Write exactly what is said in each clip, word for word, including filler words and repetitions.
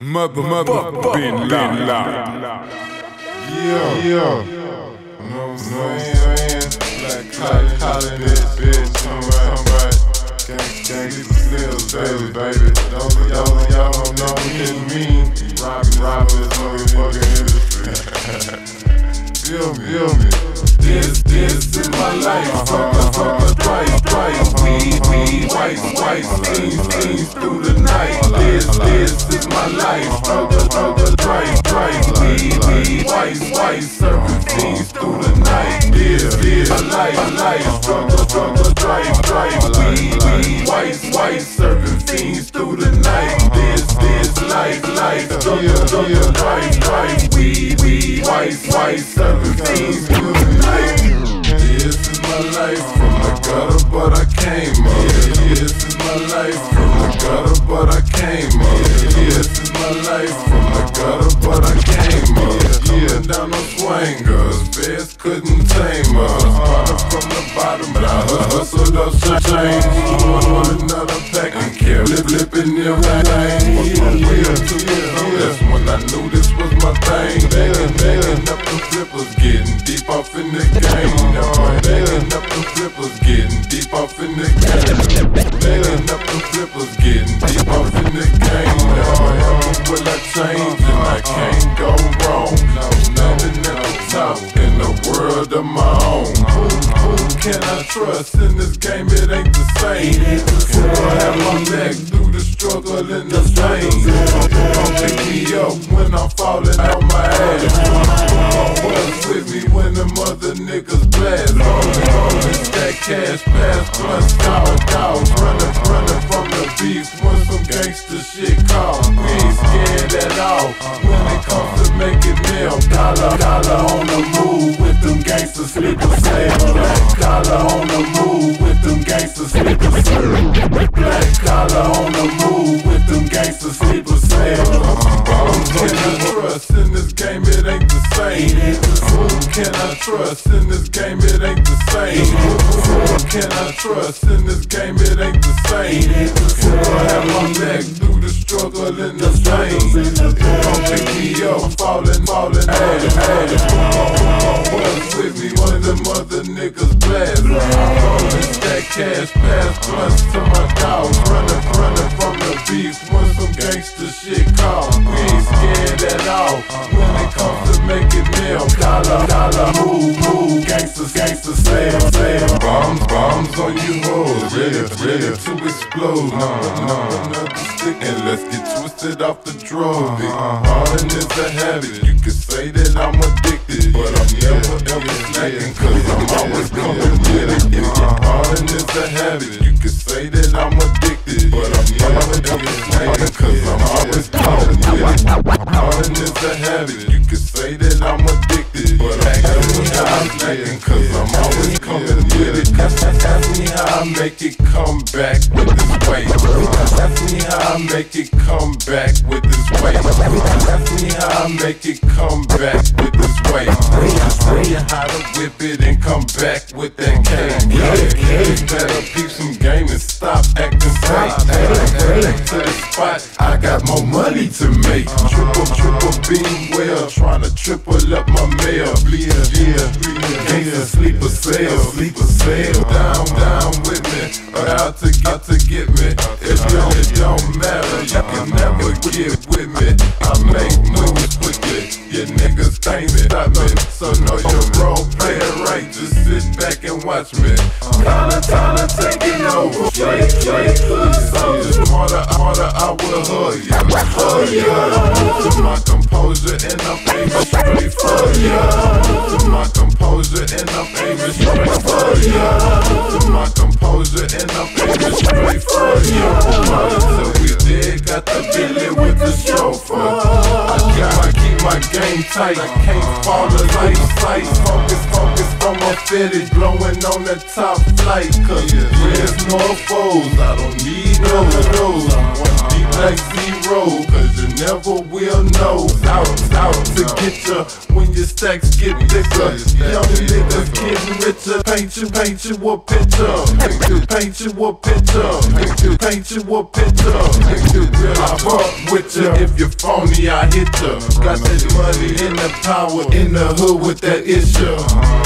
Mother, mother, been loud. Yeah, yeah. You know what I'm saying? Blackkollar, bitch, bitch. Alright, gang, gangsta, baby, baby. Those of y'all, y'all don't know what it mean. Robbing, robbing this motherfucking industry. Feel me, feel me. This, this is my life. Fucker, fucker, twice, twice. Weed, weed, white, white, steam, steam through the night. This, this is my life. Fucker, fucker, twice, twice. Weed, weed, white, white, serving steams through the night. This, this my life, my life. Fucker, fucker, twice, twice. Weed, weed, white, white, serving steams through the night. This, this life, life. Fucker, fucker, twice, twice. Weed, weed, white, white, serving steams through the night. This is my life from the gutter, but I came up. This is my life from the gutter, but I came up. This is my life from the gutter, but I came up. Coming down on swangers, bears couldn't tame us. Started from the bottom, but I hustled up some change. One another pack and kept flipping them things. From real to real, that's when I knew this was my thing. Bagging, bagging up the flippers, getting deep off in the game. Bagging up the flippers, getting deep off in the game. Bagging up the flippers, getting deep off in the game. Now will I change and I can't go wrong. Nothing at the top in the world of my own. Who, who can I trust in this game? It ain't the same. Who I have my neck through the struggle and the pain? Don't pick me up when I'm falling out my ass. What's with me when them other niggas blast? Rolling, rolling, stack cash, pass, plus dog, dogs. Running, running from the beef when some gangsta shit call. We ain't scared at all when it comes to making meal. Collar, collar on the move with them gangsta sleeper sales. Black collar on the move with them gangsta sleeper sales. Black collar on the move with them gangsta sleeper sales. Who can I trust in this game? It ain't the same. Who can I trust in this game? It ain't the same. Who can I trust in this game? It ain't the same. Who I have my neck through the struggle and the pain. Don't pick me up, falling, falling ass. What's with me when them other niggas blast? Rolling stack cash, pass blunts to my dogs. Running, running from the beef when some gangsta shit call. We ain't scared at all when it comes to making meal. Collar, collar, move, move, gangsters, gangsters, sell, sell. Bombs, bombs on you hoes, ready, ready to explode. Number, number, another stick and let's get twisted off the drug. Hardin' is a habit, you could say that I'm addicted, but I'm never ever slacking, cause I'm always coming with it. Hardin' is a habit, you could say that I'm addicted, but I'm never ever slacking, cause I'm always coming with it. Hardin' is a habit, you could say that I'm addicted, but I'm never ever slacking, cause I'm always coming with it. Ask me how I make it come back with this weight. Ask me how I make it come back with this weight. Ask me how I make it come back with this weight. Show you how to whip it and come back with that cane. You better peep some game and stop acting fake. Back to the spot, I got more money to make. Triple, triple beam well, tryna triple up my mail. Bleed, yeah, gangsta sleeper sale, sleeper sale. Down, down with me, or out to get to get me. It don't, it don't matter, you can never get with me. I make moves quickly, you niggas can't stop me. So know your role, play it right, just sit back and watch me. Kinda, kinda taking over, straight, straight. So just harder, harder, I will hug ya, hug ya. To my composure and I'm aiming straight for ya. To my composure and I'm aiming straight for ya. To my composure and I'm aiming straight for ya. Until we did, got the Billy with the chauffeur. I got, I keep my my game tight, I can't fall asleep. Sight, focus, focus on my fetish, blowing on the top flight. Cause friends nor foes, I don't need none of those. I'm one deep like zero, cause you never will know. Out, out to get ya when your stacks get thicker. Young niggas getting richer. Paint you, paint you a picture. Paint you, paint you a picture. Paint you, paint you a picture. Paint you real, I fuck with ya. If you're phony, I hit ya. Got that money and the power in the hood with that issue.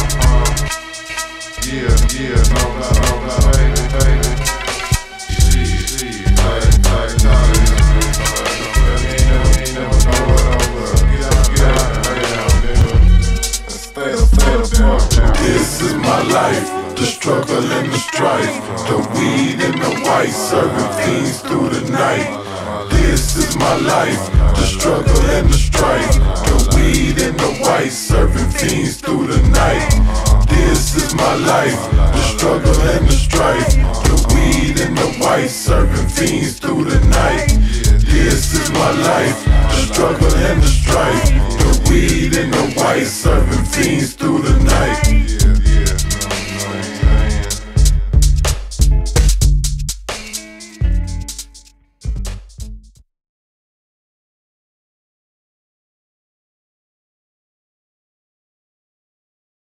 Yeah, yeah, no, no, no, no, baby, baby. Shit, shit, tight, tight, tight. Ain't never know what over. Get out, get out, get out, nigga. Stay up, stay up, down. This is my life, the struggle and the strife, the weed and the white, serving fiends through the night. This is my life, the struggle and the strife, the weed and the white, serving fiends through the night. This is my life, the struggle and the strife, the weed and the white, serving fiends through the night. This is my life, the struggle and the strife, the weed and the white, serving fiends through the night.